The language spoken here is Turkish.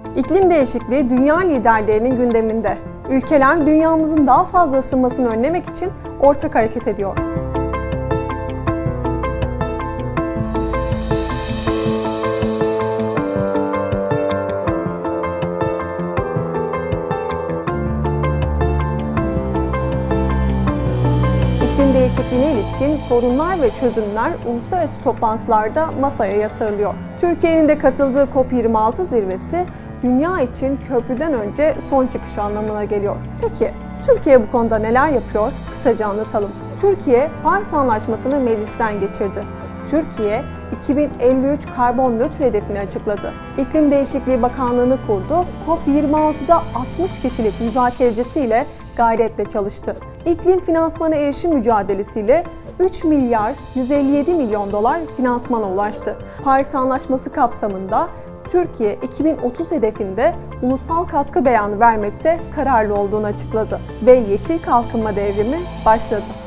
İklim değişikliği dünya liderlerinin gündeminde. Ülkeler dünyamızın daha fazla ısınmasını önlemek için ortak hareket ediyor. İklim değişikliğine ilişkin sorunlar ve çözümler uluslararası toplantılarda masaya yatırılıyor. Türkiye'nin de katıldığı COP26 zirvesi, dünya için köprüden önce son çıkış anlamına geliyor. Peki, Türkiye bu konuda neler yapıyor? Kısaca anlatalım. Türkiye, Paris Anlaşması'nı meclisten geçirdi. Türkiye, 2053 karbon nötr hedefini açıkladı. İklim Değişikliği Bakanlığı'nı kurdu. COP26'da 60 kişilik müzakerecisiyle gayretle çalıştı. İklim finansmana erişim mücadelesiyle 3 milyar 157 milyon dolar finansmana ulaştı. Paris Anlaşması kapsamında Türkiye 2030 hedefinde ulusal katkı beyanı vermekte kararlı olduğunu açıkladı ve yeşil kalkınma devrimi başladı.